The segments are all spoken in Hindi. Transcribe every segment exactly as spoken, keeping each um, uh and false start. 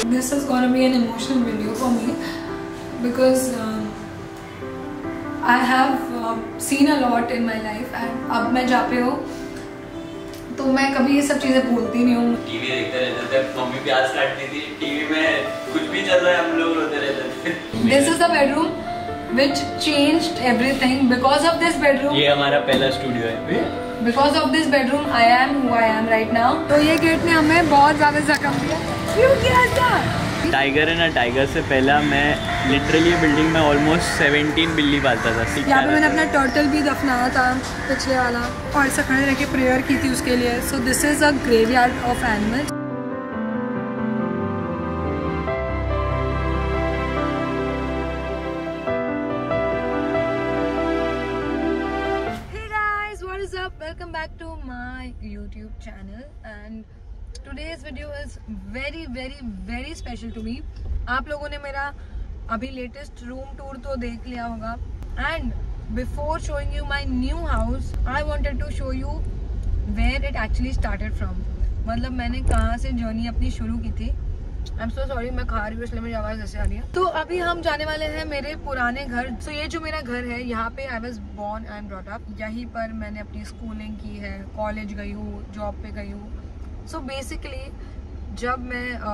This is gonna be an emotional video for me because uh, I have uh, seen a lot in my life and अब मैं जहाँ पे हूँ तो मैं कभी ये सब चीजें भूलती नहीं हूँ। टीवी देखते रहते थे, मम्मी प्याज काटती थी, टीवी में कुछ भी चल रहा है हम लोग रोते रहते थे। This is the bedroom which changed everything. Because of this bedroom, ये हमारा पहला स्टूडियो है। Because of this bedroom, I am who I am right now. तो ये गेट ने हमें बहुत ज़्यादा जख्म दिया। क्यों किया था? टाइगर है ना, टाइगर से पहला मैं लिटरली बिल्डिंग में ऑलमोस्ट सेवनटीन बिल्ली पालता था। यहाँ पे मैंने अपना टर्टल भी दफनाया था, पिछले वाला, और ऐसा खड़े रह के प्रेयर की थी उसके लिए। So this is a graveyard of animals. Welcome back to my YouTube channel and today's video is very very very special to me. आप लोगों ने मेरा अभी लेटेस्ट रूम टूर तो देख लिया होगा and before showing you my new house I wanted to show you where it actually started from. मतलब मैंने कहाँ से जर्नी अपनी शुरू की थी। I'm so sorry, मैं खा रही हूँ इसलिए मेरी आवाज़ ऐसे आ रही है। तो अभी हम जाने वाले हैं मेरे पुराने घर। सो so, ये जो मेरा घर है यहाँ पे I was born and brought up. यहीं पर मैंने अपनी स्कूलिंग की है, कॉलेज गई हूँ, जॉब पे गई हूँ। सो बेसिकली जब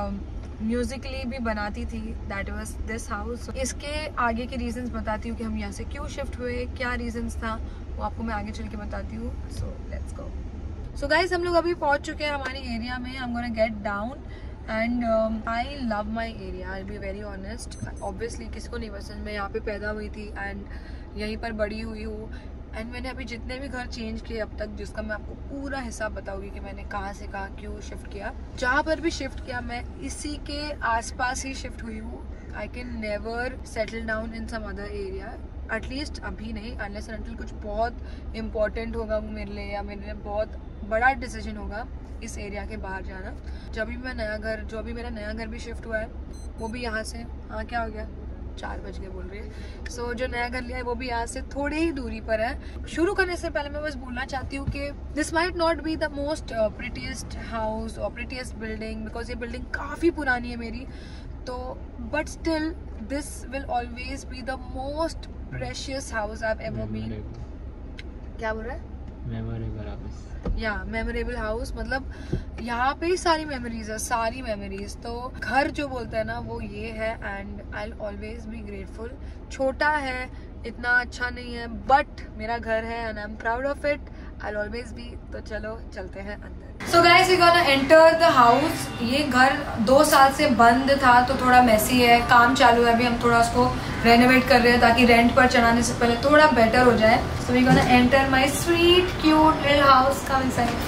मैं म्यूजिकली uh, भी बनाती थी दैट वाज दिस हाउस। इसके आगे के रीजंस बताती हूँ कि हम यहाँ से क्यों शिफ्ट हुए, क्या रीजंस था, वो आपको मैं आगे चल के बताती हूँ। So let's go. So guys हम लोग अभी पहुँच चुके हैं हमारे एरिया में। I am gonna get down and I love my area, I be very honest. Obviously किसको नहीं पसंद, मैं यहाँ पे पैदा हुई थी एंड यहीं पर बड़ी हुई हूँ। एंड मैंने अभी जितने भी घर चेंज किए अब तक, जिसका मैं आपको पूरा हिसाब बताऊंगी कि मैंने कहाँ से कहाँ क्यों शिफ्ट किया। जहाँ पर भी शिफ्ट किया मैं इसी के आसपास ही शिफ्ट हुई हूँ। I can never settle down in some other area, at least अभी नहीं, अनलेस एंड अनटिल कुछ बहुत इम्पोर्टेंट होगा मेरे लिए या मेरे लिए बहुत बड़ा डिसीजन होगा इस एरिया के बाहर जाना। जब भी मैं नया घर, जो अभी मेरा नया घर भी शिफ्ट हुआ है वो भी यहाँ से, हाँ क्या हो गया, चार बज गए बोल रही है। सो so, जो नया घर लिया है वो भी यहाँ से थोड़े ही दूरी पर है। शुरू करने से पहले मैं बस बोलना चाहती हूँ कि this might not be the most prettiest house और प्रिटीएस्ट बिल्डिंग, बिकॉज ये बिल्डिंग काफ़ी पुरानी है मेरी, तो but still this will always be the most precious house I have ever been. क्या बोल रहा है? Memorable house. या मेमोरेबल हाउस, मतलब यहाँ पे ही सारी मेमोरीज है, सारी मेमोरीज। तो घर जो बोलते हैं ना वो ये है and I will always be grateful. छोटा है, इतना अच्छा नहीं है, बट मेरा घर है and I am proud of it, I will always be. तो चलो चलते हैं अंदर। So guys we gonna enter the house. ये घर दो साल से बंद था तो थोड़ा मेसी है, काम चालू है अभी, हम थोड़ा उसको रेनोवेट कर रहे हैं ताकि रेंट पर चढ़ाने से पहले थोड़ा बेटर हो जाए। So we gonna enter my sweet cute little house. Come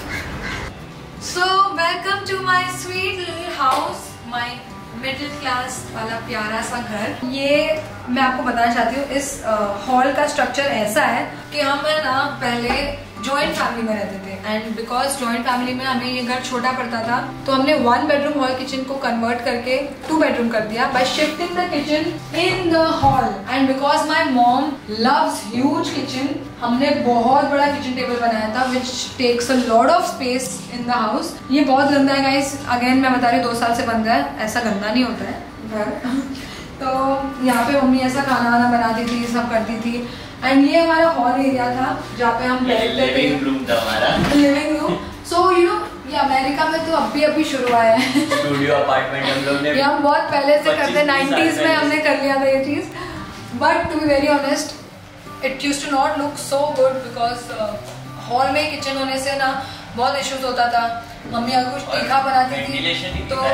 inside. So welcome to my sweet little house, my middle class वाला प्यारा सा घर। ये मैं आपको बताना चाहती हूँ, इस हॉल uh, का स्ट्रक्चर ऐसा है कि हम है ना पहले जॉइंट फैमिली में रहते थे एंड बिकॉज जॉइंट फैमिली में हमें ये घर छोटा पड़ता था तो हमने वन बेडरूम हॉल किचन को कन्वर्ट करके टू बेडरूम कर दिया by shifting the kitchen in the hall. And because my mom loves huge kitchen, हमने बहुत बड़ा किचन टेबल बनाया था which takes a lot of space in the house. ये बहुत गंदा है गाइस, अगेन मैं बता रही हूँ दो साल से बंद है, ऐसा गंदा नहीं होता है घर। तो यहाँ पे मम्मी ऐसा खाना वाना बनाती थी, सब करती थी। एंड ये हमारा हॉल एरिया था जहाँ पे हम बैठते थे, लिविंग रूम था हमारा, living room. So you know ये अमेरिका में तो अभी अभी शुरू आया है स्टूडियो अपार्टमेंट हम लोग ने, ये हम बहुत पहले से करते, नाइन्टीज में हमने कर लिया था ये चीज। But to be very honest it used to not look so good because hall में किचन होने से ना बहुत इश्यूज होता था। मम्मी अगर कुछ तीखा बनाती थी तो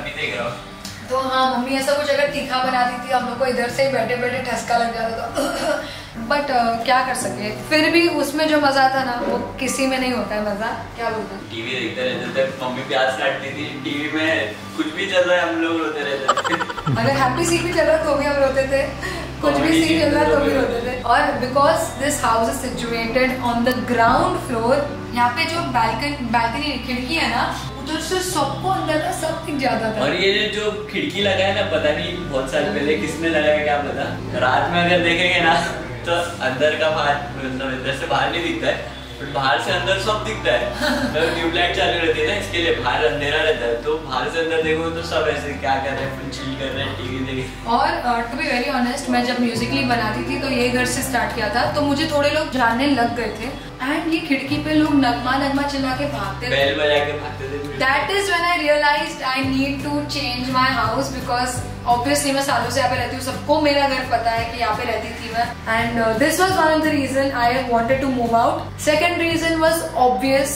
तो हाँ मम्मी ऐसा कुछ अगर तीखा बनाती थी हम लोग को इधर से ही बैठे बैठे ठसका लग जाता था। बट uh, क्या कर सके, फिर भी उसमें जो मजा था ना वो किसी में नहीं होता है मजा। क्या बोलते हैं? टीवी देखते रहते थे, मम्मी प्याज काटती थी, टीवी में कुछ भी चल रहा है हम लोग रोते रहते थे। अगर हैप्पी सीन भी चल रहा तो भी हम रोते थे, कुछ भी सीन चल रहा तो भी रोते थे। और because this house is situated on the ground floor, यहाँ पे जो बैल्कनी बैल्कनी खिड़की है ना उधर से सबको अंदर का सब दिख जाता था। और ये जो खिड़की लगा है ना, पता नहीं बहुत साल पहले किसने लगाया क्या पता, रात में अगर देखेंगे ना तो अंदर का बाहर, मतलब इधर से बाहर नहीं दिखता है बाहर से अंदर सब दिखता है। मतलब ट्यूबलाइट चालू रहती है ना, इसके लिए बाहर अंधेरा रहता है, तो बाहर से अंदर देखो तो सब ऐसे क्या कर रहे हैं, चिल कर रहे हैं, टीवी देख। और टू बी वेरी ऑनेस्ट, मैं जब म्यूजिकली बनाती थी तो ये घर से स्टार्ट किया था, तो मुझे थोड़े लोग जानने लग गए थे एंड ये खिड़की पे लोग नगमा नगमा चिल्ला के भागते थे, बैल बजा के भागते थे। That is when I realized I need to change my house, because obviously मैं सालों से यहाँ पे रहती हूँ, सबको मेरा घर पता है कि यहाँ पे रहती थी मैं, and this was one of the reason I wanted to move out. Second reason was obvious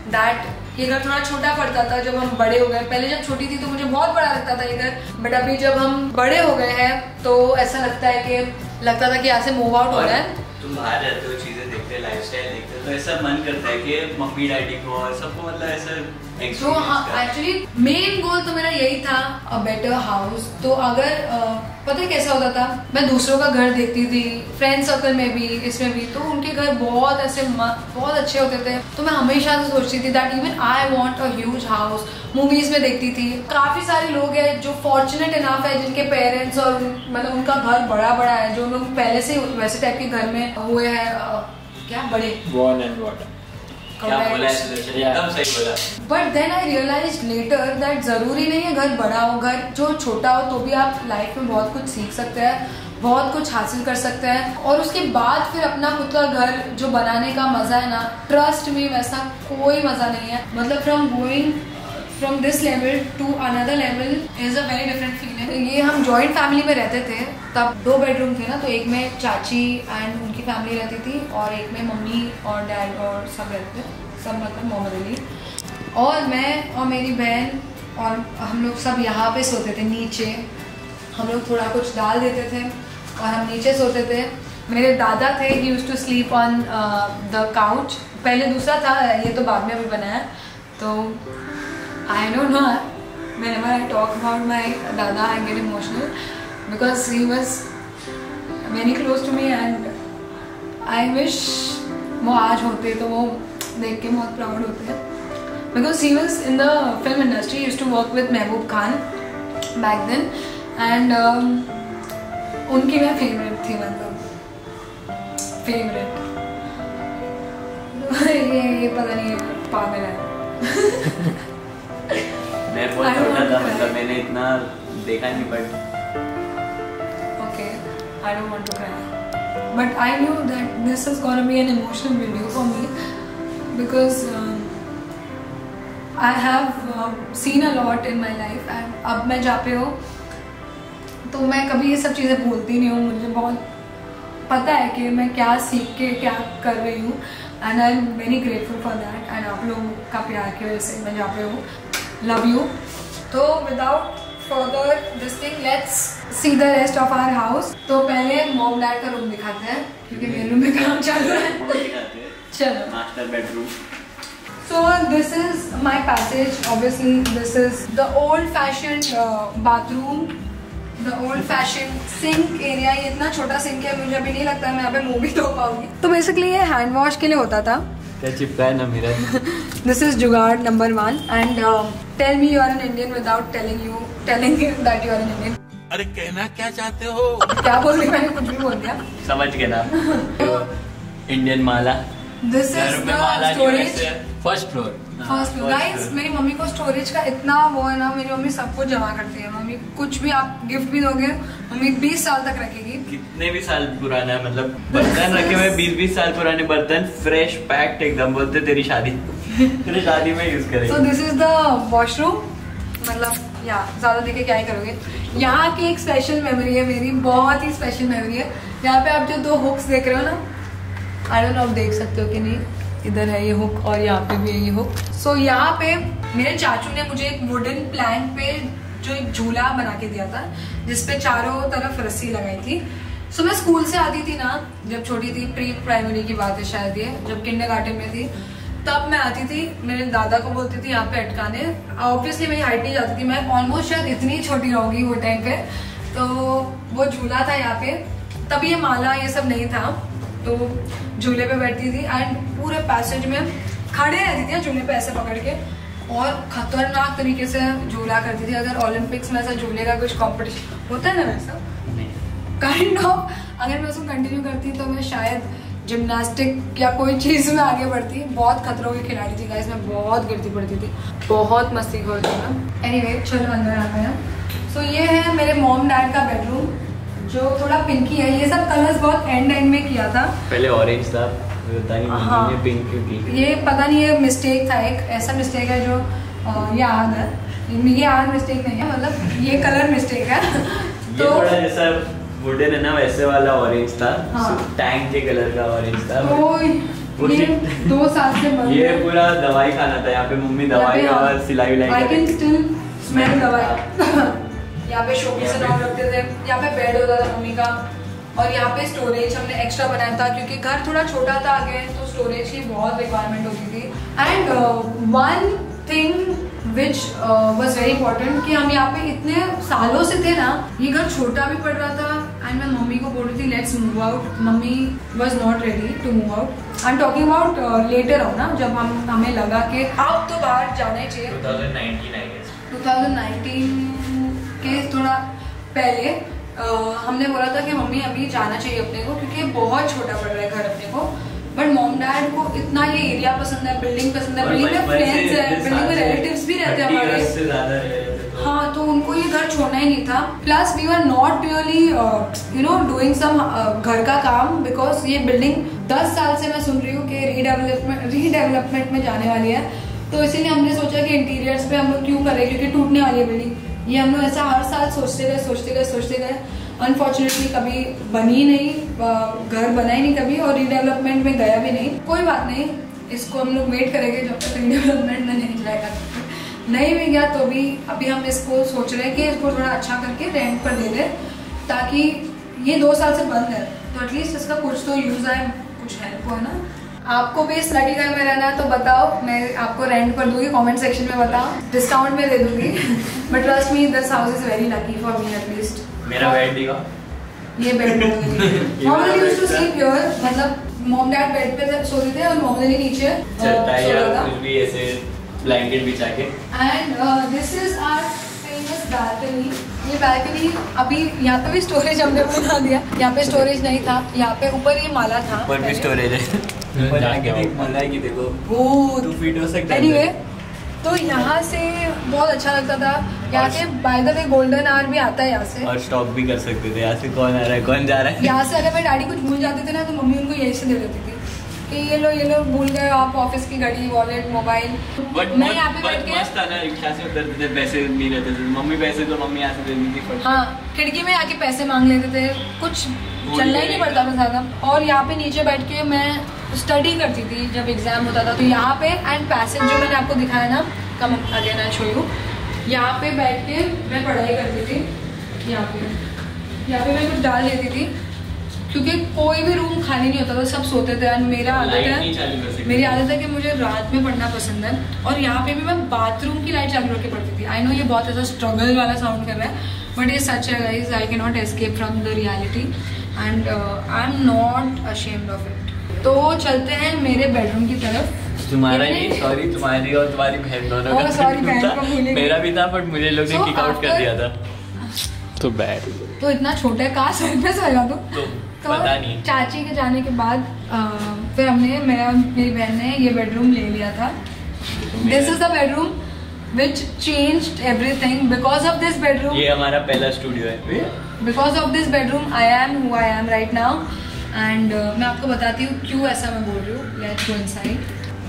that ये घर थोड़ा छोटा पड़ता था जब हम बड़े हो गए। पहले जब छोटी थी तो मुझे बहुत बड़ा लगता था ये घर, बट अभी जब हम बड़े हो गए हैं तो ऐसा लगता है कि लगता था कि यहाँ से मूव आउट हो रहा है। तुम बाहर रहते हो, चीजें देखते, लाइफस्टाइल देखते, तो ऐसा मन करता है कि मम्मी डैडी को और सबको मतलब ऐसा तो हाँ, एक्चुअली मेन गोल तो मेरा यही था, अ बेटर हाउस। तो अगर uh, पता है कैसा होता था, मैं दूसरों का घर देखती थी, फ्रेंड सर्कल में भी, इसमें भी, तो उनके घर बहुत ऐसे बहुत अच्छे होते थे, तो मैं हमेशा से सोचती थी that even I want a huge house. Movies में देखती थी, काफी सारे लोग हैं जो फॉर्चुनेट इनफ है, जिनके पेरेंट्स और मतलब उनका घर बड़ा बड़ा है, जो लोग पहले से वैसे टाइप के घर में हुए हैं, क्या बड़े born and brought up. क्या बोला है सुदर्शन, एकदम सही बोला। But then I realize later that जरूरी नहीं है घर बड़ा हो, घर जो छोटा हो तो भी आप लाइफ में बहुत कुछ सीख सकते हैं, बहुत कुछ हासिल कर सकते हैं, और उसके बाद फिर अपना खुद का घर जो बनाने का मजा है ना, ट्रस्ट में वैसा कोई मजा नहीं है। मतलब from going from this level to another level is a very different feeling. ये हम जॉइंट फैमिली में रहते थे, तब दो बेडरूम थे ना, तो एक में चाची एंड उनकी फैमिली रहती थी और एक में मम्मी और डैड और सब रहते थे, सब मतलब मोहम्मद अली और मैं और मेरी बहन, और हम लोग सब यहाँ पे सोते थे नीचे। हम लोग थोड़ा कुछ डाल देते थे और हम नीचे सोते थे। मेरे दादा थे, he used to sleep on the couch. पहले दूसरा था, ये तो बाद में भी बनाया। तो I don't know, whenever I talk about my dada I get emotional because he was very close to me and I wish वो आज होते तो वो देख के बहुत प्राउड होते हैं, because he was in the film industry, he used to work with Mehboob Khan back then and um, उनकी मैं फेवरेट थी, मतलब फेवरेट। ये ये पता नहीं पागल है। मैं बहुत छोटा था, मतलब मैंने इतना देखा नहीं, but okay, I don't want to cry, but I knew that this is gonna be an emotional video for me because um, I have uh, seen a lot in my life and अब मैं जहाँ पे हूँ तो मैं कभी ये सब चीज़ें भूलती नहीं हूँ। मुझे बहुत पता है कि मैं क्या सीख के क्या कर रही हूँ and I am very grateful for that and आप लोगों का प्यार की वजह से मैं जहाँ पे हूँ। Love you. तो without further this thing let's see the rest of our house. तो पहले मॉम डैड का रूम दिखाते हैं क्योंकि मेरे रूम में काम चल रहा है। चलो, master bedroom. So this is my passage. Obviously this is the old-fashioned uh, bathroom, the old-fashioned sink area. ये इतना छोटा सिंक है, मुझे अभी नहीं लगता है मैं यहाँ पे मुंह भी धो पाऊंगी। तो बेसिकली ये हैंड वॉश के लिए होता था। क्या चिपका है ना मेरा। This is जुगाड़ number one and uh, tell me you are an Indian without telling you telling you that you are an Indian. अरे कहना क्या चाहते हो? क्या बोल रही, मैंने कुछ भी बोल दिया। समझ गए ना। इंडियन माला। This is the storage. First floor. First floor. Guys मेरी मम्मी को स्टोरेज का इतना वो है ना, मेरी मम्मी सब कुछ जमा करती है। मम्मी कुछ भी आप गिफ्ट भी दोगे मम्मी बीस साल तक रखेगी। कितने भी साल पुराना है, मतलब बर्तन रखे हुए बीस बीस साल पुराने बर्तन, फ्रेश पैक्ड एकदम। बोलते तेरी शादी तेरी शादी में यूज करेंगे। So this is the washroom. मतलब यहाँ ज्यादा देखे क्या ही करोगे। यहाँ की एक स्पेशल मेमोरी है मेरी, बहुत ही स्पेशल मेमोरी है। यहाँ पे आप जो दो हुक्स देख रहे हो ना, आई डोंट नो आप देख सकते हो कि नहीं, इधर है ये हुक और यहाँ पे भी है ये हुक। सो so, यहाँ पे मेरे चाचू ने मुझे एक वुडन प्लैंक पे जो एक झूला बना के दिया था जिसपे चारों तरफ रस्सी लगाई थी। सो so, मैं स्कूल से आती थी ना, जब छोटी थी, प्री प्राइमरी की बात है शायद ये, जब किंडरगार्टन में थी, तब मैं आती थी, मेरे दादा को बोलती थी यहाँ पे अटकाने। ऑब्वियसली मेरी हाइट नहीं जाती थी, मैं ऑलमोस्ट शायद इतनी छोटी रहूंगी वो टाइम पे। तो वो झूला था यहाँ पे, तब ये माला ये सब नहीं था, तो झूले पे बैठती थी एंड पूरे पैसेज में खड़े रहती थी झूले पे ऐसे पकड़ के, और खतरनाक तरीके से झूला करती थी। अगर ओलंपिक्स में ऐसा झूले का कुछ कंपटीशन होता है ना वैसा काइंड ऑफ, अगर मैं उसको कंटिन्यू करती तो मैं शायद जिम्नास्टिक या कोई चीज़ में आगे बढ़ती। बहुत खतरों की खिलाड़ी थी गाइस, मैं बहुत गिरती पड़ती थी, बहुत मस्ती करती थी मैं। एनीवे चलो अंदर आते हैं। सो ये है मेरे मॉम डैड का बेडरूम, जो थोड़ा पिंकी है। ये सब कलर्स बहुत एंड एंड में किया था, पहले ऑरेंज था, पता नहीं हाँ, ये पिंक क्यों की। ये पता नहीं, ये मिस्टेक था, एक ऐसा मिस्टेक है जो याद है, ये याद मिस्टेक नहीं है, मतलब ये कलर मिस्टेक है। तो ये थोड़ा जैसा वुडन है ना, वैसे वाला ऑरेंज था, हाँ। टैंक के कलर का ऑरेंज था। तो ये दो साल से बंद ये पूरा दवाई खाना था, यहाँ पे मम्मी दवाई और सिलाई विलाई आई कैन स्टिल स्मेल दवाई। यहाँ पे शोपीस से नाम रखते थे, यहाँ पे बेड होता था मम्मी का, और यहाँ पे स्टोरेज हमने एक्स्ट्रा बनाया था क्योंकि घर थोड़ा छोटा था आगे, तो स्टोरेज की बहुत रिक्वायरमेंट होती थी। And one thing which was very important कि हम यहाँ पे इतने सालों से थे ना, ये घर छोटा भी पड़ रहा था एंड मैं मम्मी को बोल रही थी let's move out. Mummy was not ready to move out. I am talking about later on ना, जब हम हमें लगा कि अब तो बाहर जाना ही चाहिए। ट्वेंटी नाइनटीन के थोड़ा पहले uh, हमने बोला था कि मम्मी अभी जाना चाहिए अपने को, क्योंकि बहुत छोटा पड़ रहा है घर अपने को। बट मॉम डैड को इतना ये एरिया पसंद है, बिल्डिंग पसंद है, बिल्डिंग में फ्रेंड्स है, बिल्डिंग में रिलेटिव्स भी रहते हैं हमारे, हाँ, तो उनको ये घर छोड़ना ही नहीं था। Plus we are not really you know doing some घर का काम, बिकॉज ये बिल्डिंग दस साल से मैं सुन रही हूँ कि रीडेवलपमेंट रीडेवलपमेंट में जाने वाली है, तो इसीलिए हमने सोचा कि इंटीरियर्स पे हम लोग क्यों करें, क्योंकि टूटने वाली है बिल्डिंग। ये हम लोग ऐसा हर साल सोचते गए सोचते गए सोचते गए अनफॉर्चुनेटली कभी बनी नहीं, घर बना ही नहीं कभी, और रीडेवलपमेंट में गया भी नहीं। कोई बात नहीं, इसको हम लोग वेट करेंगे जब तक रीडेवलपमेंट में नहीं जाएगा। नहीं भी गया तो भी अभी हम इसको सोच रहे हैं कि इसको थोड़ा अच्छा करके रेंट पर दे दें, ताकि ये दो साल से बंद है तो एटलीस्ट इसका कुछ तो यूज आए, कुछ हेल्प हो, है ना। आपको भी स्लडी घर में रहना है तो बताओ, मैं आपको रेंट पर दूंगी, कमेंट सेक्शन में बताओ, डिस्काउंट में दे दूंगी। But trust me this house is very lucky for me at least. मेरा बेड दिखा, ये bed normally used to sleep here, मतलब मॉम डैड बेड पे सोते थे और नॉर्मली नीचे चटाई या कुछ भी ऐसे ब्लैंकेट बिछा के। And this is our famous balcony. ये बालकनी अभी यहाँ पे भी स्टोरेज हमने बना दिया, यहाँ पे स्टोरेज नहीं था, यहाँ पे ऊपर ये माला था, ऊपर भी स्टोरेज है। जाके देख, मलाई की देखो, टू फीट हो सकता है। एनीवे, तो यहाँ से बहुत अच्छा लगता था। यहाँ से by the way golden hour भी आता है यहाँ से, और स्टॉप भी कर सकते थे यहाँ से, कौन आ रहा है कौन जा रहा है। यहाँ से अगर मैं डैडी कुछ भूल जाते थे ना तो मम्मी उनको यही से दे देती थी कि ये लो ये लो भूल गए आप ऑफिस की घड़ी, वॉलेट, मोबाइल। मैं यहाँ पे बैठ के मस्त था ना, रिक्शा से उतरते थे, पैसे भी रहते थे, मम्मी पैसे तो मम्मी यहाँ से दे देती थी। हाँ, खिड़की में आके पैसे मांग लेते थे, कुछ चलना ही नहीं पड़ता था ज्यादा। और यहाँ पे नीचे बैठ के मैं स्टडी करती थी जब एग्जाम होता था, तो यहाँ पे एंड पैसेज जो मैंने आपको दिखाया ना, come again I show you, यहाँ पे बैठ के मैं पढ़ाई करती थी। यहाँ पे यहाँ पे मैं कुछ डाल लेती थी क्योंकि कोई भी रूम खाली नहीं होता था, सब सोते थे। एंड मेरा आदत है मेरी आदत है कि मुझे रात में पढ़ना पसंद है, और यहाँ पे भी मैं बाथरूम की लाइट चालू रख के पढ़ती थी। आई नो ये बहुत ऐसा स्ट्रगल वाला साउंड कर रहा है, बट ये सच है guys, I can not escape from the reality and I am not ashamed of it. तो चलते हैं मेरे बेडरूम की तरफ। तुम्हारा ही, सॉरी, तुम्हारी और तुम्हारी बहन दोनों का सॉरी, बहन को भूलेंगे। मेरा भी था, बट मुझे लोग ने किक आउट कर दिया था। तो बैड, तो इतना छोटा कहाँ सर पे सोया तो, तो तो पता नहीं। चाची के जाने के बाद फिर हमने, मेरा मेरी बहन ने ये बेडरूम ले लिया था। This is the bedroom which changed everything because of this bedroom. ये हमारा पहला स्टूडियो है। Because of this bedroom I am who I am right now and uh, मैं आपको बताती हूँ क्यों ऐसा मैं बोल रही हूँ। Let's go inside.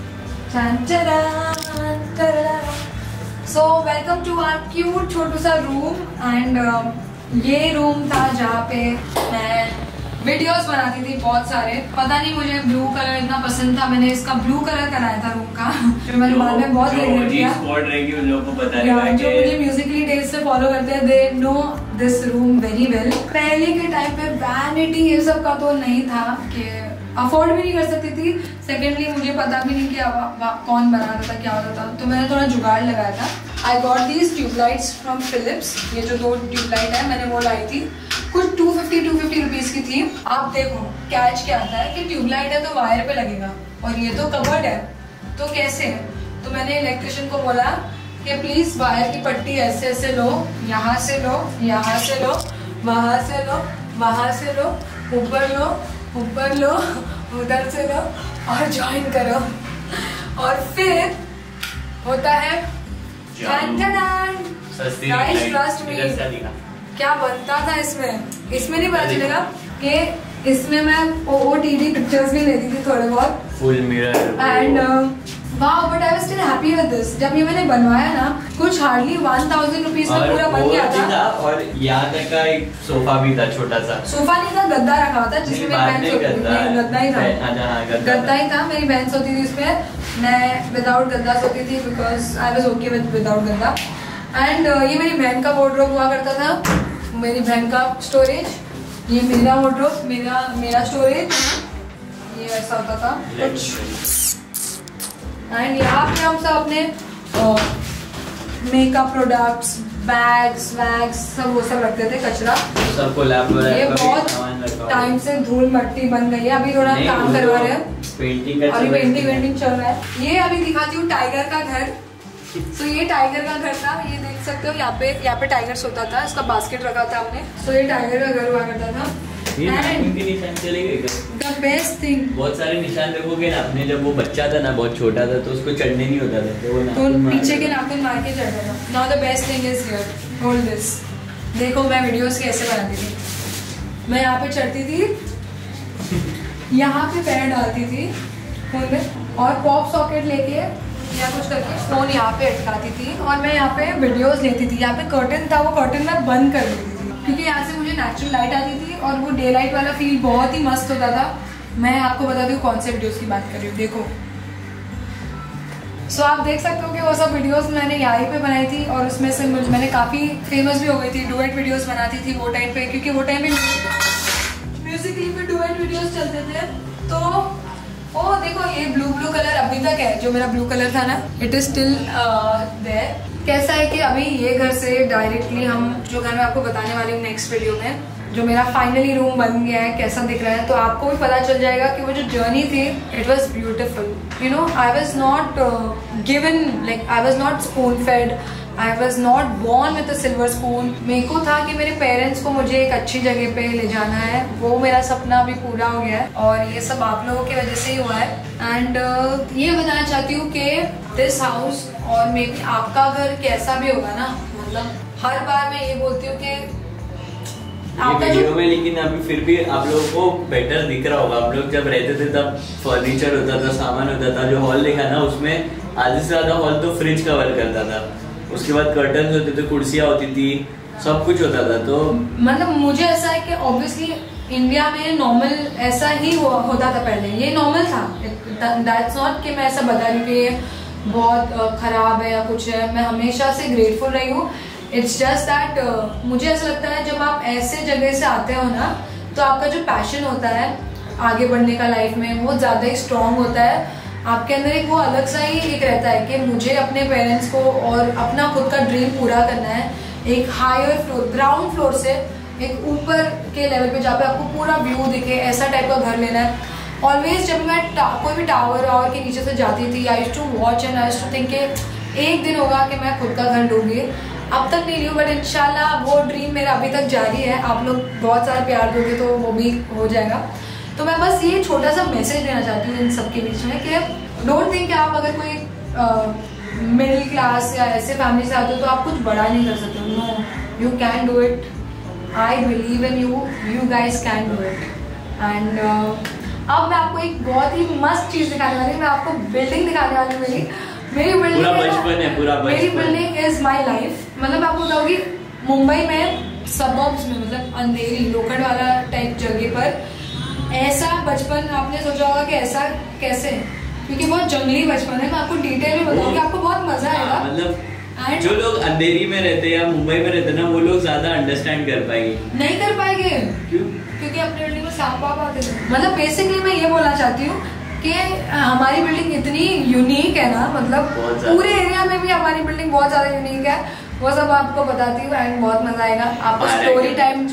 So welcome to our cute छोटू सा रूम and uh, ये रूम था जहाँ पे मैं वीडियोस बनाती थी बहुत सारे। पता नहीं मुझे ब्लू कलर इतना पसंद था, मैंने इसका ब्लू कलर कराया था रूम का, फिर मैंने बाद में बहुत रिग्रेट किया। स्पॉट रहेगी उन लोगों को पता रहेगा जो मुझे म्यूजिकली टेस्ट से फॉलो करते हैं, they know this room very well. पहले के टाइम पे वैनिटी ये सब का तो नहीं था कि अफोर्ड भी नहीं कर सकती थी। सेकेंडली मुझे पता भी नहीं कि कौन बनाता था, क्या होता था, तो मैंने थोड़ा जुगाड़ लगाया था। I got these tubelights from Philips. ये जो दो ट्यूबलाइट है मैंने वो लाई थी, कुछ two fifty two fifty rupees की थी। आप देखो कैच क्या आता है कि ट्यूबलाइट है तो वायर पे लगेगा, और ये तो कवर्ड है, तो कैसे है? तो मैंने इलेक्ट्रिशियन को बोला कि प्लीज वायर की पट्टी ऐसे ऐसे लो, यहाँ से लो, यहाँ से लो, वहां से लो, वहां से लो, ऊपर लो, ऊपर लो, उधर से लो और ज्वाइन करो और फिर होता है गाइस ट्रस्ट मी क्या बनता था इसमें इसमें नहीं पता चलेगा कि इसमें मैं ओ टीवी पिक्चर्स भी लेती थी थोड़े बहुत full mirror and wow but I was still happy with this. जब ये मैंने बनवाया ना कुछ हार्डली वन थाउजेंड रुपीज में पूरा बन गया था, था और यहाँ तक का एक सोफा भी था, छोटा सा सोफा नहीं था, गद्दा रखा हुआ था जिसमें मेरी बहन सोती थी। गद्दा ही था, गद्दा ही था, मेरी बहन सोती थी इसमें, मैं विदाउट गद्दा सोती थी because I was okay with without गद्दा। एंड ये मेरी बहन का वार्डरोब हुआ करता था, मेरी बहन का स्टोरेज, ये मेरा वार्डरोब, मेरा मेरा स्टोरेज, ये ऐसा होता था कुछ। एंड यहाँ पे हम सब अपने मेकअप प्रोडक्ट्स, बैग्स वैग्स सब वो सब रखते थे, कचरा सबको लैब में। ये बहुत टाइम से धूल मट्टी बन गई है, अभी थोड़ा काम करवा रहे हैं, पेंटिंग का अभी पेंटिंग वेंटिंग चल रहा है। ये अभी दिखाती हूँ टाइगर का घर। सो so, ये टाइगर का घर था, ये देख सकते हो, यहाँ पे यहाँ पे टाइगर सोता था, इसका बास्केट रखा था हमने। सो so, ये टाइगर का घर हुआ करता था। निशान चले गए, the best thing, बहुत सारे निशान देखोगे ना, अपने जब वो बच्चा था ना, बहुत छोटा था, तो उसको चढ़ने नहीं होता था, तो वो तो पीछे के नाखून मार के चढ़ता था। Now the best thing is here, hold this। देखो मैं वीडियोस कैसे बनाती थी, मैं यहाँ पे चढ़ती थी, यहाँ पे पैर डालती थी फोन में और पॉप सॉकेट लेके या कुछ करके फोन यहाँ पे अटकाती थी और मैं यहाँ पे वीडियोस लेती थी। यहाँ पे कर्टन था, वो कर्टन मैं बंद कर देती थी क्योंकि यहाँ से मुझे नेचुरल लाइट आती थी और वो डे लाइट वाला फील बहुत ही मस्त होता था। मैं आपको बताती हूँ कौन से वीडियोस की बात कर रही हूँ, देखो। सो so, आप देख सकते हो कि वो सब वीडियोस मैंने यहीं पे बनाई थी और उसमें से मैंने काफ़ी फेमस भी हो गई थी, डुएट वीडियोस बनाती थी वो टाइम पे, क्योंकि वो टाइम पे म्यूजिक क्लिप पे डुएट वीडियोस चलते थे। तो ओ देखो ये ब्लू ब्लू कलर अभी तक है, जो मेरा ब्लू कलर था ना, इट इज स्टिल देयर। कैसा है कि अभी ये घर से डायरेक्टली हम जो घर मैं आपको बताने वाली हूँ नेक्स्ट वीडियो में, जो मेरा फाइनली रूम बन गया है, कैसा दिख रहा है, तो आपको भी पता चल जाएगा कि वो जो जर्नी थी it was beautiful. You know I was not given, like I was not spoon fed, I was not born with a silver spoon. मेरे को था कि मेरे पेरेंट्स को मुझे एक अच्छी जगह पे ले जाना है, वो मेरा सपना अभी पूरा हो गया है और ये सब आप लोगों की वजह से ही हुआ है। एंड uh, ये बताना चाहती हूँ कि दिस हाउस और मे बी आपका घर कैसा भी होगा ना, मतलब हर बार मैं ये बोलती हूँ कि आपका वीडियो में, लेकिन अभी फिर भी आप लोगों को बेटर दिख रहा होगा। आप लोग जब रहते थे तब फर्नीचर होता था, सामान होता था, जो हॉल देखा ना उसमें आधे से ज्यादा हॉल तो फ्रिज कवर करता था, उसके बाद कर्टन होते थे, कुर्सियाँ होती थी, सब कुछ होता था। तो मतलब मुझे ऐसा है कि ऑब्वियसली इंडिया में नॉर्मल ऐसा ही हो, होता था पहले, ये नॉर्मल था। दैट्स नॉट कि मैं ऐसा बता रही हूँ कि ये बहुत खराब है या कुछ है, मैं हमेशा से ग्रेटफुल रही हूँ। इट्स जस्ट दैट मुझे ऐसा लगता है जब आप ऐसे जगह से आते हो ना, तो आपका जो पैशन होता है आगे बढ़ने का लाइफ में वो ज़्यादा ही स्ट्रॉन्ग होता है। आपके अंदर एक वो अलग सा ही एक रहता है कि मुझे अपने पेरेंट्स को और अपना खुद का ड्रीम पूरा करना है, एक हायर फ्लोर, ग्राउंड फ्लोर से एक ऊपर के लेवल पे जहाँ पे आपको पूरा व्यू दिखे, ऐसा टाइप का घर लेना है। ऑलवेज जब मैं कोई भी टावर वावर के नीचे से जाती थी, I used to watch and I used to think कि एक दिन होगा कि मैं खुद का घर लूँगी। अब तक नहीं लियो, बट इंशाल्लाह वो ड्रीम मेरा अभी तक जारी है। आप लोग बहुत सारा प्यार दोगे तो वो भी हो जाएगा। तो मैं बस ये छोटा सा मैसेज देना चाहती हूँ इन सबके बीच में कि डोंट थिंक कि आप अगर कोई मिडिल क्लास या ऐसे फैमिली से आते हो तो आप कुछ बड़ा नहीं कर सकते। No, you can do it, I believe in you, you guys can do it. And अब मैं आपको एक बहुत ही मस्त चीज़ दिखाने वाली हूँ, मैं आपको बिल्डिंग दिखाने वाली हूँ। मेरी मेरी बिल्डिंग है, पूरा मेरी बिल्डिंग इज माई लाइफ। मतलब मैं आपको बताऊँगी मुंबई में सबर्ब्स में, मतलब अंधेरी लोखंड वाला टाइप जगह पर ऐसा बचपन आपने सोचा होगा कि ऐसा कैसे, क्योंकि बहुत जंगली बचपन है। मैं आपको डिटेल में बताऊंगी, आपको बहुत मजा आएगा। मतलब जो लोग अंधेरी में रहते हैं या मुंबई में रहते हैं ना, वो लोग ज्यादा अंडरस्टैंड कर पाएंगे। नहीं कर पाएंगे, क्यों? क्योंकि अपनी बिल्डिंग में सांप वाप आते थे। मतलब बेसिकली मैं ये बोलना चाहती हूँ कि हमारी बिल्डिंग इतनी यूनिक है ना, मतलब पूरे एरिया में भी हमारी बिल्डिंग बहुत ज्यादा यूनिक है। वो सब आपको बताती हूँ एंड बहुत मजा आएगा आपको। स्टोरी टाइम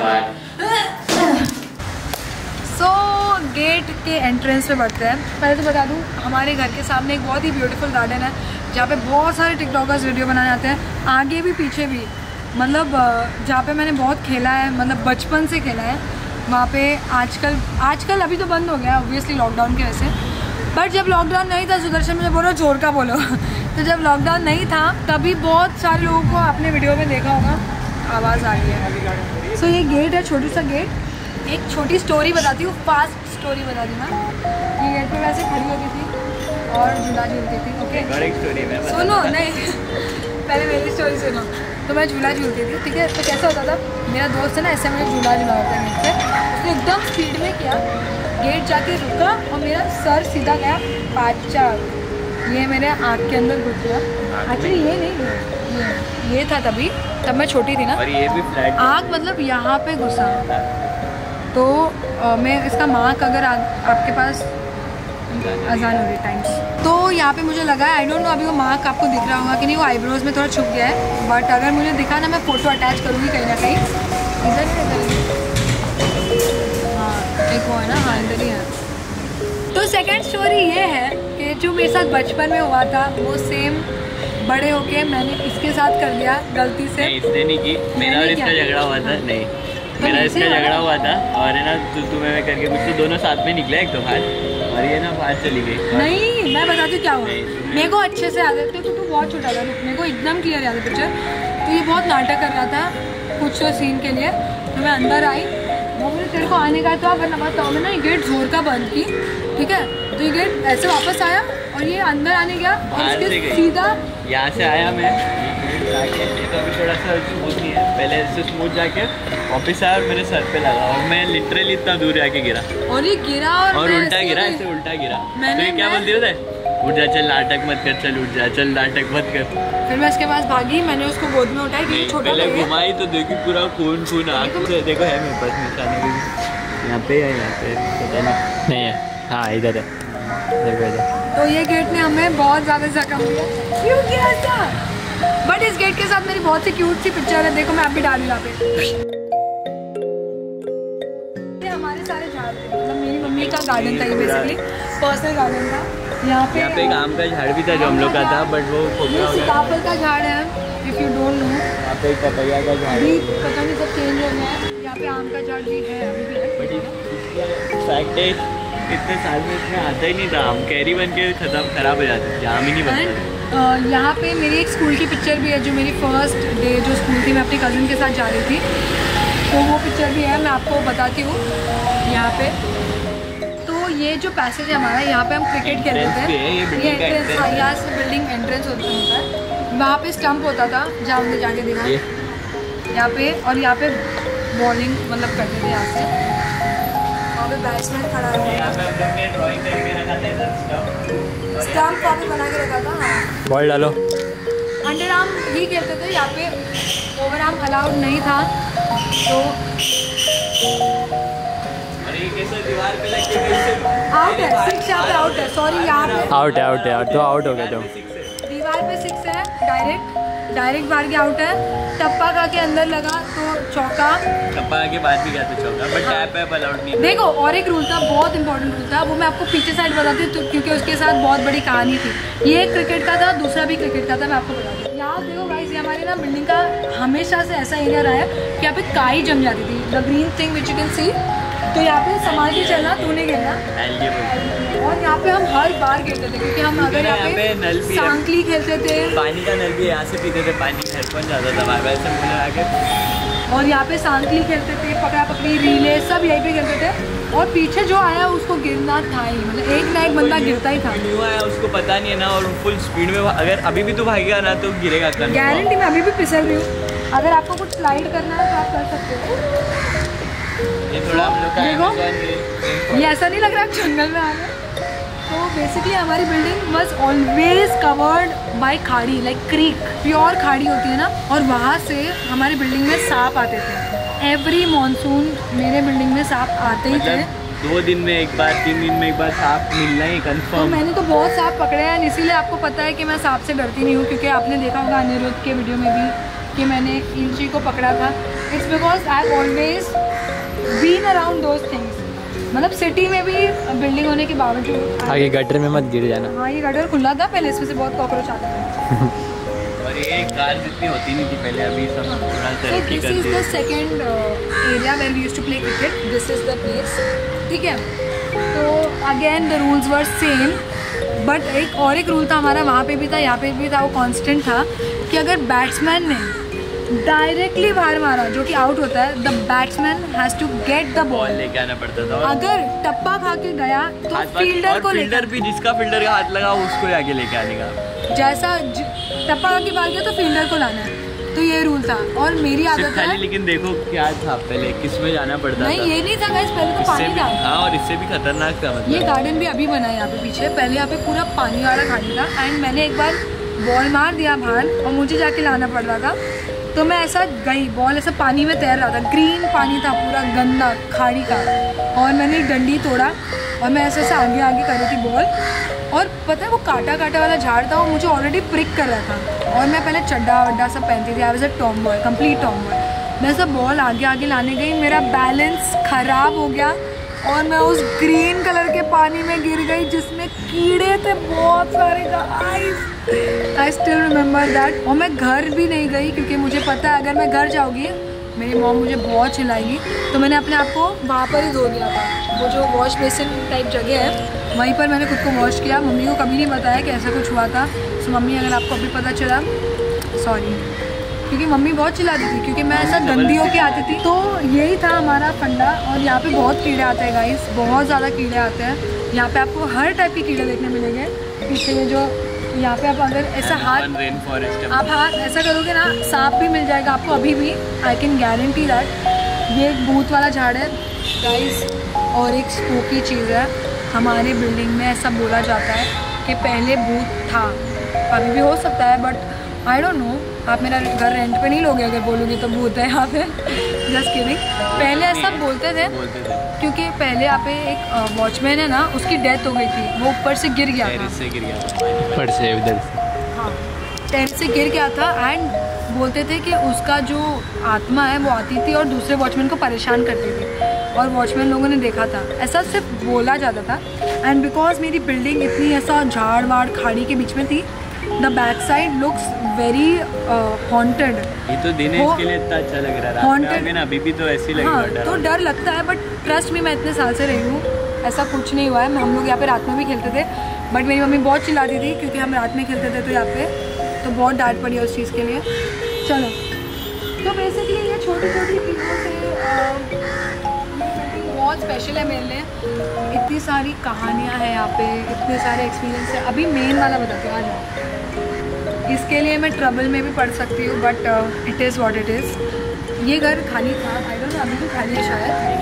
सो गेट के एंट्रेंस पे बढ़ते हैं। पहले तो बता दूँ हमारे घर के सामने एक बहुत ही ब्यूटीफुल गार्डन है जहाँ पे बहुत सारे टिकटॉकर्स वीडियो बनाने आते हैं, आगे भी पीछे भी। मतलब जहाँ पे मैंने बहुत खेला है, मतलब बचपन से खेला है। वहाँ पे आजकल आजकल अभी तो बंद हो गया ऑब्वियसली लॉकडाउन की वजह से, बट जब लॉकडाउन नहीं था, सुदर्शन मुझे बोलो जोर का बोलो तो जब लॉकडाउन नहीं था तभी बहुत सारे लोगों को आपने वीडियो में देखा होगा, आवाज़ आ रही है। सो so, ये गेट है, छोटी सा गेट। एक छोटी स्टोरी बताती हूँ, फास्ट स्टोरी बता दी मैं। ये गेट पे वैसे खड़ी होती थी और झूला झूलती थी। ओके सुनो, नहीं पहले मेरी स्टोरी सुनो। तो मैं झूला झूलती थी, ठीक है। तो कैसा होता था, मेरा दोस्त है ना, ऐसे मुझे झूला झूला होता है गेट पे, उसने एकदम स्पीड में किया, गेट जाके रुका और मेरा सर सीधा गया पाचा, ये मेरे आँख के अंदर घुस गया। एक्चुअली ये नहीं, ये ये था तभी, तब मैं छोटी थी ना, और ये भी फ्लैट आँख मतलब यहाँ पे घुसा। तो आ, मैं इसका मार्क अगर आ, आपके पास अजान हो रही टाइम्स, तो यहाँ पे मुझे लगा है, आई डोंट नो अभी वो मार्क आपको दिख रहा होगा कि नहीं, वो आईब्रोज में थोड़ा छुप गया है, बट अगर मुझे दिखा ना, मैं फोटो अटैच करूँगी कहीं ना कहीं। इधर हाँ एक वो है ना, हाँ इधर ही है। तो सेकंड स्टोरी ये है कि जो मेरे साथ बचपन में हुआ था वो सेम बड़े होके मैंने इसके साथ कर दिया गलती से। नहीं, इसने नहीं की, मेरा और इसका झगड़ा हुआ था। नहीं, मेरा इसका झगड़ा हुआ था और है ना, तू तुम्हें मैं करके कुछ तो दोनों साथ में निकले एक तो बाहर, और ये ना बाहर चली गई। नहीं मैं बताती हूँ क्या हुआ। मेरे को अच्छे से याद है, तो तू बहुत छोटा था, मेरे को एकदम क्लियर याद है पिक्चर। तो ये बहुत नाटक कर रहा था कुछ तो सीन के लिए, तो मैं अंदर आई, वो मुझे तेरे को आने का था, वरना बताओ मैं ना ये गेट जोर का बंद की, ठीक है। तो ये गेट ऐसे वापस आया और ये अंदर आने गया और इसके सीधा यहाँ से आया मैं, ये तो अभी थोड़ा सा स्मूथ नहीं है, पहले ऐसे स्मूथ जाके वापस आया और मेरे सर पे लगा और मैं लिटरली इतना दूर जाके गिरा, और ये गिरा और, और उल्टा गिरा, ऐसे उल्टा गिरा। तो ये क्या बोलती होता है, उठ जा, चल नाटक मत कर, चल उठ जा, चल नाटक मत कर। फिर मैं इसके पास भागी, मैंने उसको गोद में उठाई, क्योंकि छोटा पहले घुमाई तो देखी पूरा खून खून आँख से, देखो है मेरे पास निशानी भी, यहाँ पे है, यहाँ पे पता नहीं नहीं है, हाँ इधर है, देखो इधर। तो ये गेट ने हमें बहुत ज़्यादा जख्म दिया, क्यों किया ऐसा। बट इस गेट के साथ मेरी बहुत सी क्यूट सी पिक्चर है, देखो मैं आप भी डाली यहाँ पे। ये हमारे सारे झाड़ थे, मतलब मेरी मम्मी का गार्डन था, ये बेसिकली पर्सनल गार्डन था। यहाँ पे यहाँ पे एक आम का झाड़ भी था जो हम लोग का था, बट वो खोखला हो गया। सीताफल का झाड़ है, इफ यू डोंट नो। यहाँ पे एक पपैया का झाड़ अभी पता नहीं सब चेंज हो गया है। यहाँ पे आम का झाड़ भी है, अभी भी है। फैक्ट है, इतने साल में इसमें आता ही नहीं था आम, कैरी बन के खत्म खराब हो जाती थी, आम ही नहीं बनता। Uh, यहाँ पे मेरी एक स्कूल की पिक्चर भी है, जो मेरी फर्स्ट डे जो स्कूल थी, मैं अपनी कज़न के साथ जा रही थी, तो वो पिक्चर भी है, मैं आपको बताती हूँ यहाँ पे। तो ये जो पैसेज है हमारा, यहाँ पे हम क्रिकेट खेलते थे, ये एंट्रेंस, हाँ यहाँ से बिल्डिंग एंट्रेंस होता है। वहाँ पे स्टंप होता था जहाँ हमने जाके देखा यहाँ पे, और यहाँ पे बॉलिंग मतलब करते थे यहाँ से, वहाँ पे बैट्समैन खड़ा है, स्टंप वहाँ पे बना के रखा था। हाँ बॉल डालो, अंडर आर्म ही खेलते थे, यहाँ पे ओवर आर्म अलाउड नहीं था। तो दीवार पे लग के आउट है, सिक्स यहाँ पे आउट है, सॉरी यहाँ पे आउट है, आउट है, आउट तो आउट हो गया तुम। दीवार पे सिक्स है, डायरेक्ट डायरेक्ट मार के आउट है। टप्पा खा के अंदर लगा तो चौका, टप्पा के बाद भी गया तो चौका, बट टैप है अलाउड नहीं। देखो और एक रूल था, बहुत इंपॉर्टेंट रूल था, वो मैं आपको पीछे साइड बताती हूँ, तो क्योंकि उसके साथ बहुत बड़ी कहानी थी। ये क्रिकेट का था, दूसरा भी क्रिकेट का था, मैं आपको बताती हूँ। यहाँ देखो गाइस, ये हमारी ना बिल्डिंग का हमेशा से ऐसा एरिया रहा है कि यहाँ पे काई जम जाती थी, the green thing which you can see. तो यहाँ पे संभाल के चलना, तू नहीं गिरना। और यहाँ पे हम हर बार गिरते थे, क्योंकि हम अगर यहाँ पे नल भी सांकली खेलते थे, पानी का नल भी यहाँ से पीते थे, पानी हेडफोन जाता था वैसे मुझे आगे। और यहाँ पे सांकली खेलते थे, पकड़ा पकड़ी, रीले सब यहीं पे खेलते थे। और पीछे जो आया उसको गिरना था ही, मतलब एक ना एक बंदा गिरता ही था। न्यू आया उसको पता नहीं है ना, और फुल स्पीड में अगर अभी भी तू भागेगा ना तो गिरेगा। गारंटी मैं अभी भी फिसल रही हूँ। अगर आपको कुछ स्लाइड करना है तो आप कर सकते हो। ये थोड़ा हम लोग का देखो, ये ऐसा नहीं लग रहा है जंगल में आ गए। तो बेसिकली हमारी building was always covered by खाड़ी, लाइक क्रीक, प्योर खाड़ी होती है ना, और वहाँ से हमारी बिल्डिंग में सांप आते थे। एवरी मॉनसून मेरे बिल्डिंग में सांप आते ही थे। दो दिन में एक बार, तीन दिन में एक बार सांप मिलना ही कंफर्म। तो मैंने तो बहुत सांप पकड़े हैं, इसीलिए आपको पता है कि मैं सांप से डरती नहीं हूँ, क्योंकि आपने देखा होगा अनिरुद्ध के वीडियो में भी कि मैंने इंची को पकड़ा था। It's because I always been around those things. मतलब सिटी में भी बिल्डिंग होने के बावजूद आगे गटर में मत गिर जाना। हाँ, ये गटर खुला था पहले, इसमें से बहुत कॉकरोच आते थे। और ये कार जितनी होती नहीं थी पहले, अभी सब थोड़ा तरक्की दिस इज करती द है। Second area where we used to play cricket, this is the place, ठीक है। तो again the rules were same, but एक और एक रूल था हमारा, वहाँ पे भी था यहाँ पे भी था, वो कांस्टेंट था कि अगर बैट्समैन ने डायरेक्टली बाहर मारा जो कि आउट होता है, the batsman has to get the ball ball. लेके आना पड़ता था, और अगर टप्पा खा के गया तो हाथ फील्डर को फील्डर लेकर, भी, जिसका फील्डर का हाथ लगा उसको ही आगे लेके आने का। जैसा ज- टप्पा खा के भाग गया तो फील्डर को लाना है, तो ये रूल था। और मेरी सिर्फ आदत खाली, है, लेकिन देखो क्या था पहले, किस में जाना पड़ता नहीं था। ये नहीं था गाइस, पहले तो इससे पानी भी, था। हाँ, और इससे भी खतरनाक था ये मतलब। गार्डन भी अभी बना है यहाँ पे पीछे, पहले यहाँ पे पूरा पानी वाला खाली था। एंड मैंने एक बार बॉल मार दिया बाहर और मुझे जाके लाना पड़ रहा था, तो मैं ऐसा गई, बॉल ऐसा पानी में तैर रहा था, ग्रीन पानी था पूरा गंदा खाड़ी का, और मैंने एक डंडी तोड़ा और मैं ऐसे ऐसे आगे आगे कर रही थी बॉल, और पता है वो काटा काटा वाला झाड़ था, वो मुझे ऑलरेडी प्रिक कर रहा था। और मैं पहले चड्डा वड्डा सब पहनती थी, I was a tomboy, complete tomboy. मैं सब बॉल आगे आगे लाने गई, मेरा बैलेंस ख़राब हो गया और मैं उस ग्रीन कलर के पानी में गिर गई जिसमें कीड़े थे बहुत सारे। I still remember that. और मैं घर भी नहीं गई क्योंकि मुझे पता है अगर मैं घर जाऊँगी मेरी मॉम मुझे बहुत चिल्लाएगी, तो मैंने अपने आप को वहाँ पर ही धो दिया था। वो जो वॉश बेसिन टाइप जगह है वहीं पर मैंने खुद को वॉश किया। मम्मी को कभी नहीं बताया कि ऐसा कुछ हुआ था। सो मम्मी अगर आपको अभी पता चला सॉरी, क्योंकि मम्मी बहुत चिल्लाती थी क्योंकि मैं ऐसा गंदी होके आती थी। तो यही था हमारा फंडा। और यहाँ पे बहुत कीड़े आते हैं गाइस, बहुत ज़्यादा कीड़े आते हैं यहाँ पे। आपको हर टाइप के कीड़े देखने मिलेंगे। पीछे ये जो यहाँ पे आप अगर ऐसा हाथ रेन फॉरेस्ट आप हाथ ऐसा करोगे ना, सांप भी मिल जाएगा आपको अभी भी। I can guarantee that. ये एक भूत वाला झाड़ है गाइस। और एक स्पूकी चीज़ है, हमारे बिल्डिंग में ऐसा बोला जाता है कि पहले भूत था, अभी भी हो सकता है बट आई डोंट नो। आप मेरा घर रेंट पे नहीं लोगे अगर बोलोगे तो भूत है यहाँ पे। Just kidding. पहले ऐसा बोलते थे, बोलते थे क्योंकि पहले यहाँ पे एक वॉचमैन है ना, उसकी डेथ हो गई थी, वो ऊपर से गिर गया था। टेरेस से गिर गया था, ऊपर से उधर से। हाँ, टेरेस से गिर गया था। एंड बोलते थे कि उसका जो आत्मा है वो आती थी और दूसरे वॉचमैन को परेशान करती थी, और वॉचमैन लोगों ने देखा था। ऐसा सिर्फ बोला जाता था। एंड बिकॉज मेरी बिल्डिंग इतनी ऐसा झाड़ वाड़ खाड़ी के बीच में थी, the back side looks very haunted. ये तो दिन है, इसके लिए इतना अच्छा लग रहा है। रात में आगे ना अभी भी तो ऐसी लग रहा हाँ, है। तो डर लगता है बट ट्रस्ट में मैं इतने साल से रही हूँ, ऐसा कुछ नहीं हुआ है। हम लोग यहाँ पे रात में भी खेलते थे बट मेरी मम्मी बहुत चिल्लाती थी क्योंकि हम रात में खेलते थे, तो यहाँ पे तो बहुत डांट पड़ी है उस चीज़ के लिए। चलो, तो बेसिकली ये छोटी छोटी चीज़ों से बहुत स्पेशल है मेरे लिए। इतनी सारी कहानियाँ हैं यहाँ पे, इतने सारे एक्सपीरियंस है। अभी मेन वाला बताती हूँ, आ जाओ। इसके लिए मैं ट्रबल में भी पढ़ सकती हूँ but it is what it is. ये घर खाली था, आई डोंट नो अभी भी खाली है शायद।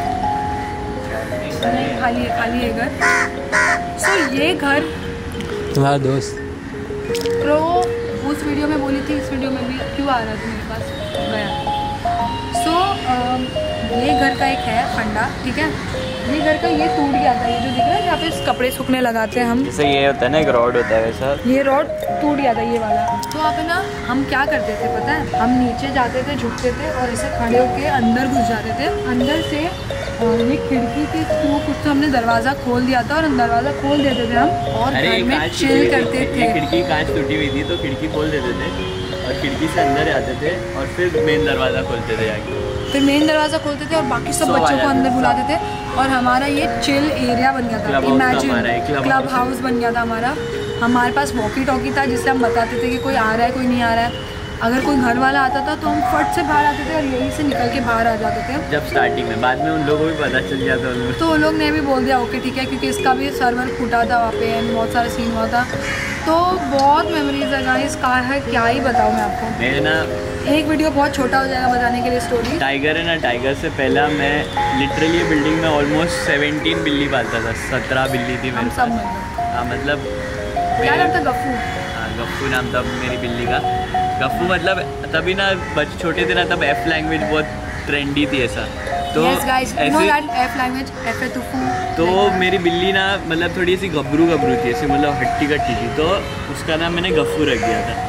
नहीं, खाली है, खाली है घर। सो so, ये घर तुम्हारा दोस्त प्रो उस वीडियो में बोली थी, इस वीडियो में भी क्यों आ रहा था मेरे पास, गया। सो so, ये घर का एक है फंडा, ठीक है। ये घर का ये टूट गया था, ये जो दिख रहा है जहाँ पे कपड़े सूखने लगाते हैं हम, जैसे ये होता है ना, एक रॉड होता है वैसा। ये रॉड टूट गया था ये वाला। तो आप है ना, हम क्या करते थे पता है, हम नीचे जाते थे, झुकते थे और ऐसे खड़े होके अंदर घुस जाते थे। अंदर से और ये खिड़की के थ्रू कुछ तो हमने दरवाज़ा खोल दिया था और दरवाज़ा खोल देते थे हम और घर में चिल करते थे। खिड़की कांच टूटी हुई थी तो खिड़की खोल देते थे और खिड़की से अंदर आते थे और फिर मेन दरवाज़ा खोलते थे आगे। फिर मेन दरवाज़ा खोलते थे और बाकी सब बच्चों को अंदर बुलाते थे और हमारा ये चिल एरिया बन गया था। इमेजिन क्लब हाउस बन गया था हमारा। हमारे पास वॉकी टॉकी था जिससे हम बताते थे कि कोई आ रहा है, कोई नहीं आ रहा है। अगर कोई घर वाला आता था तो हम फट से बाहर आते थे और यहीं से निकल के बाहर आ जाते थे जब स्टार्टिंग में। बाद में उन लोगों को भी पता चल गया था उनको, तो उन लोग ने भी बोल दिया ओके ठीक है, क्योंकि इसका भी सर्वर फूटा था वहाँ पे एंड बहुत सारा सीन हुआ था। तो बहुत मेमोरीज है गाइस, का है क्या ही बताऊँ मैं आपको। मेरे ना एक वीडियो बहुत छोटा हो जाएगा बताने के लिए स्टोरी। टाइगर है ना, टाइगर से पहला मैं लिटरली बिल्डिंग में ऑलमोस्ट सेवेंटीन बिल्ली पालता था। सत्रह बिल्ली थी हम मेरे सब पास। मतलब हाँ मतलब क्या नाम था, गफ्फू। हाँ गफ्फू नाम था मेरी बिल्ली का। गफ्फू मतलब तभी ना बच्चे छोटे थे ना, तब एफ लैंग्वेज बहुत ट्रेंडी थी ऐसा। तो yes guys, you know ऐसे that F language, F है तुफू। तो मेरी बिल्ली ना मतलब थोड़ी सी गबरू गबरू थी ऐसे, मतलब हट्टी कट्टी थी, तो उसका नाम मैंने गफ्फू रख दिया था।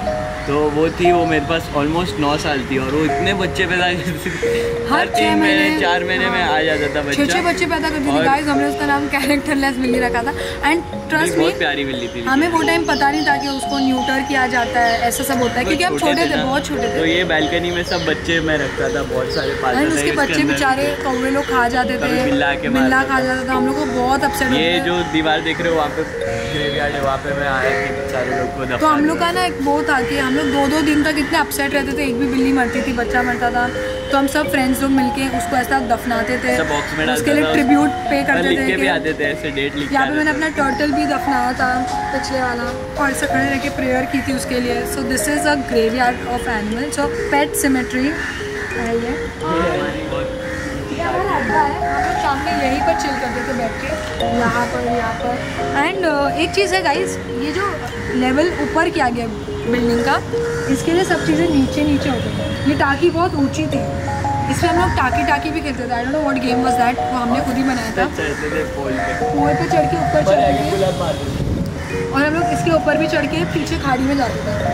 तो वो थी, वो मेरे पास ऑलमोस्ट नौ साल थी और वो इतने बच्चे पैदा करती थी, हर तीन महीने चार महीने में आ जाता था बच्चा। छह बच्चे पैदा करती थी गाइस। हमने उसका नाम कैरेक्टरलेस बिल्ली रखा था एंड ट्रस्ट मी, बहुत प्यारी बिल्ली थी। हमें वो टाइम पता नहीं था कि उसको न्यूटर किया जाता है, ऐसा सब होता है क्योंकि हम छोटे थे, बहुत छोटे थे। तो ये बालकनी में सब बच्चे मैं रखता था, बहुत सारे पालता था। उसके बच्चे बेचारे कौवे लोग खा जाते थे, बिल्ला के बिल्ला खा जाता था, हम लोग को बहुत अपसेट। ये जो दीवार देख रहे हो वहाँ पे ग्रेवयार्ड है, वहाँ पे मैं आया कि सारे लोग को दफना। तो हम लोग का ना एक वो था कि हम लोग दो दो दिन तक इतने अपसेट रहते थे, एक भी बिल्ली मरती थी, बच्चा मरता था, तो हम सब फ्रेंड्स लोग मिलके उसको ऐसा दफनाते थे, उसके लिए ट्रिब्यूट पे करते थे, भी आते थे ऐसे डेट लिख के। यहाँ पे मैंने अपना टर्टल भी दफनाया था पिछले वाला और ऐसा खड़े रह के प्रेयर की थी उसके लिए। So this is a graveyard of animal, so pet cemetery है ये। हमारा अड्डा है, हम लोग शाम में यहीं पर चिल करते थे बैठ के, यहाँ पर यहाँ पर। एंड uh, एक चीज़ है गाइस, ये जो लेवल ऊपर किया गया बिल्डिंग का, इसके लिए सब चीज़ें नीचे नीचे होती थी। ये टाकी बहुत ऊंची थी, इसमें हम लोग टाकी टाकी भी खेलते थे। I don't know what game was that, वो हमने खुद ही बनाया था। कुएं पे चढ़ के ऊपर चढ़ के, और हम लोग इसके ऊपर भी चढ़ के पीछे खाड़ी में जाते थे।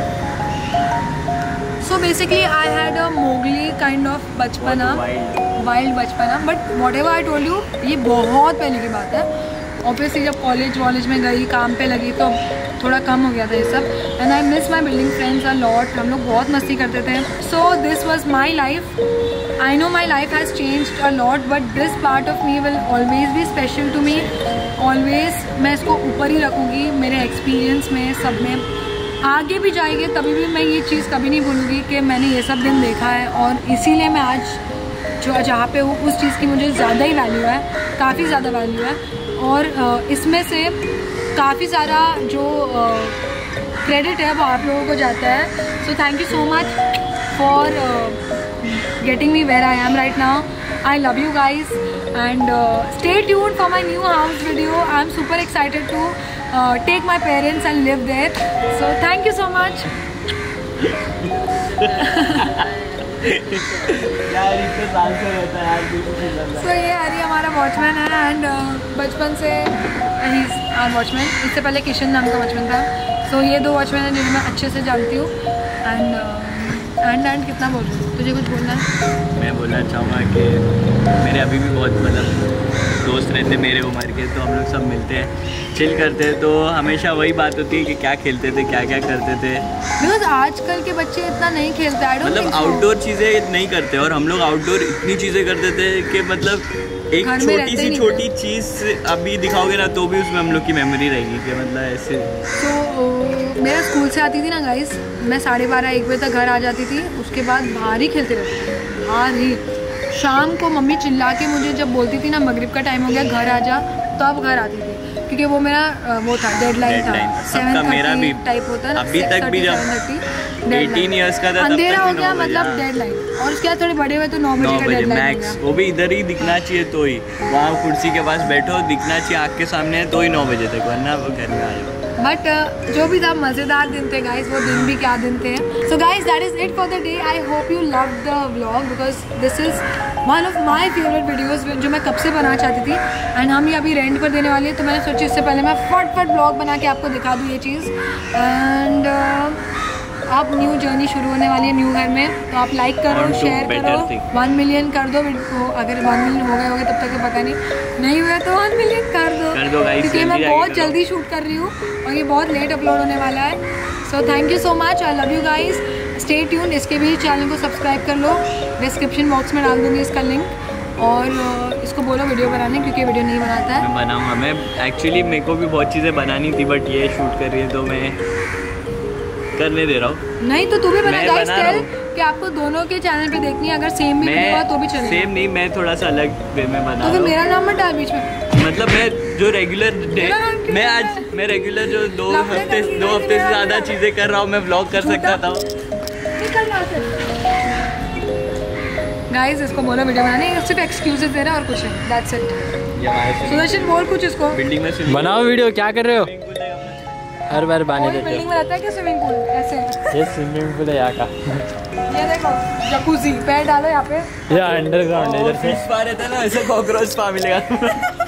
So basically I had a Mowgli kind of बचपना, वाइल्ड बचपना, but whatever I told you, ये बहुत पहले की बात है। ऑब्वियसली जब कॉलेज वॉलेज में गई, काम पे लगी, तो थोड़ा कम हो गया था ये सब। And I miss my building friends a lot, हम लोग बहुत मस्ती करते थे। So this was my life. I know my life has changed a lot, but this part of me will always be special to me. Always मैं इसको ऊपर ही रखूँगी मेरे एक्सपीरियंस में, सब में। आगे भी जाएंगे तभी भी मैं ये चीज़ कभी नहीं भूलूँगी कि मैंने ये सब दिन देखा है, और इसीलिए मैं आज जो जहाँ पे हूँ उस चीज़ की मुझे ज़्यादा ही वैल्यू है, काफ़ी ज़्यादा वैल्यू है। और इसमें से काफ़ी सारा जो क्रेडिट है वो आप लोगों को जाता है। So thank you so much for getting me where I am right now. I love you guys and stay tuned for my new house video. I am super excited to take my parents and live there. So thank you so much. यार इतने साल से रहता है यार। सो ये हरी हमारा वॉचमैन है एंड बचपन से ही आर वॉचमैन। इससे पहले किशन नाम का वॉचमैन था। सो so, ये दो वॉचमैन हैं जिन्हें मैं अच्छे से जानती हूँ। एंड एंड एंड कितना बोल रही हूँ, तुझे कुछ बोलना है? मैं बोलना चाहूँगा कि मेरे अभी भी बहुत मतलब दोस्त रहते मेरे उम्र के, तो हम लोग सब मिलते हैं, चिल करते हैं, तो हमेशा वही बात होती है कि क्या खेलते थे, क्या क्या करते थे। बिकॉज आजकल के बच्चे इतना नहीं खेलते, आई डोंट मतलब आउटडोर चीज़ें नहीं करते, और हम लोग आउटडोर इतनी चीज़ें करते थे कि मतलब एक छोटी सी छोटी चीज़ अभी दिखाओगे ना तो भी उसमें हम लोग की मेमोरी रहेगी कि मतलब ऐसे। तो मेरा स्कूल से आती थी ना गाइस, मैं साढ़े बारह एक बजे तक घर आ जाती थी, उसके बाद बाहर ही खेलते रहते थे, बाहर ही। शाम को मम्मी चिल्ला के मुझे जब बोलती थी ना मगरिब का टाइम हो गया घर आ जा, तब घर आती थी, क्योंकि वो मेरा वो था डेडलाइन था, सेवन थर्टी टाइप होता है, अभी तक भी जब अठारह इयर्स का था अंधेरा हो गया मतलब डेडलाइन, और उसके बाद थोड़े बड़े हुए तो नौ बजे का डेडलाइन मैक्स, वो भी इधर ही दिखना चाहिए तो ही, वहाँ कुर्सी के पास बैठो दिखना चाहिए आँख के सामने है तो ही नौ बजे तक, वरना वो घर में आ जाओ। बट uh, जो भी था मज़ेदार दिन थे गाइस, वो दिन भी क्या दिन थे। So guys that is it for the day. I hope you love the vlog because this is one of my favourite videos जो मैं कब से बनाना चाहती थी। एंड हम ये अभी रेंट पर देने वाली है, तो मैंने सोची इससे पहले मैं फट फट व्लॉग बना के आपको दिखा दूँ ये चीज़। एंड uh, अब न्यू जर्नी शुरू होने वाली है न्यू घर में, तो आप लाइक करो, शेयर करो, वन मिलियन कर दो वीडियो। अगर वन मिलियन हो गए होंगे तब तक तो पता नहीं, नहीं हुआ तो वन मिलियन कर दो, कर दो क्योंकि मैं बहुत जल्दी शूट कर रही हूँ और ये बहुत लेट अपलोड होने वाला है। So thank you so much, I love you guys, stay tune. इसके भी चैनल को सब्सक्राइब कर लो, डिस्क्रिप्शन बॉक्स में डाल दूँगी इसका लिंक, और इसको बोलो वीडियो बनाने, क्योंकि वीडियो नहीं बनाता है। मैं बनाऊँगा, मैं एक्चुअली मेरे को भी बहुत चीज़ें बनानी थी, बट ये शूट कर रही है तो मैं करने दे रहा हूँ। नहीं तो तू भी बना गाइस, टेल कि आपको दोनों के चैनल पे देखनी है, अगर सेम भी वीडियो तो भी चलेगा। सेम नहीं, मैं थोड़ा सा अलग वे में बना रहा हूँ। तो मेरा नाम मत डाल बीच में। मतलब मैं जो रेगुलर मैं आज मैं रेगुलर जो दो हफ्ते दो हफ्ते से ज़्यादा चीज़ें कर रहा हूँ, मैं व्लॉग कर सकता था। गाइस इसको बोलो वीडियो बनाने, सिर्फ एक्सक्यूजेस दे रहा है और कुछ नहीं, दैट्स इट। सुदर्शन बोल कुछ इसको। बिल्डिंग में बनाओ वीडियो, क्या कर रहे हो? हर बार बाने देते हो। बिल्डिंग में रहता है क्या स्विमिंग पूल ऐसे? ये स्विमिंग पूल है यहाँ का। ये देखो जकूजी, पैर डालो यहाँ पे। ये अंडरग्राउंड है इधर से। पा रहता है ना ऐसे कॉकरोच पा मिलेगा।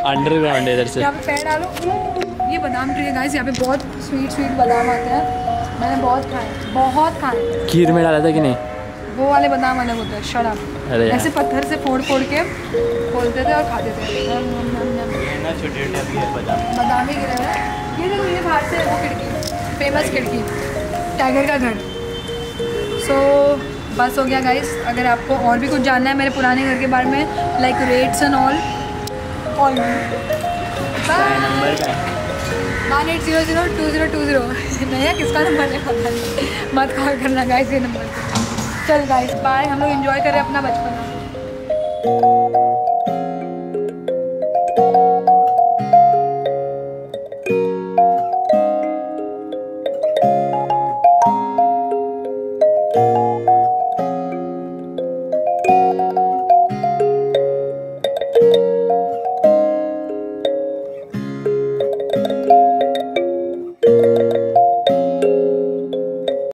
अंडरग्राउंड है इधर से। यहाँ पे पैर डालो। ये बादाम ट्री है गाइस, यहाँ पे बहुत स्वीट स्वीट बादाम आते हैं। मैंने बहुत खाए, बहुत खाए। खीर में डाला था कि नहीं? वो वाले बादाम अलग होते हैं, शराब। अरे ऐसे पत्थर से फोड़ फोड़ के खोलते थे और खाते थे। ये ना छोटे छोटे अभी है बादाम। बादाम ही गिरे हुए। ये देखो, ये बाहर से वो खिड़की, फेमस खिड़की, टाइगर का घर। सो so, बस हो गया गाइस। अगर आपको और भी कुछ जानना है मेरे पुराने घर के बारे में, like rates and all, all number का one eight zero zero two zero two zero नया किसका नंबर है पता नहीं, मत कॉल करना गाइस ये नंबर। चल गाइस बाय, हम लोग एंजॉय करें अपना बचपन।